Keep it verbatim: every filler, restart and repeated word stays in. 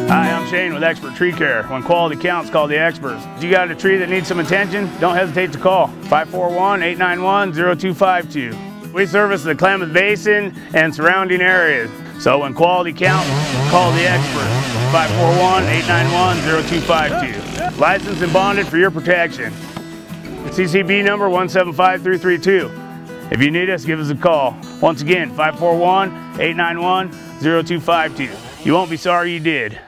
Hi, I'm Shane with Expert Tree Care. When quality counts, call the experts. If you got a tree that needs some attention, don't hesitate to call five four one, eight nine one, zero two five two. We service the Klamath Basin and surrounding areas. So when quality counts, call the experts. five four one, eight nine one, zero two five two. Licensed and bonded for your protection. C C B number one seven five three three two. If you need us, give us a call. Once again, five four one, eight nine one, zero two five two. You won't be sorry you did.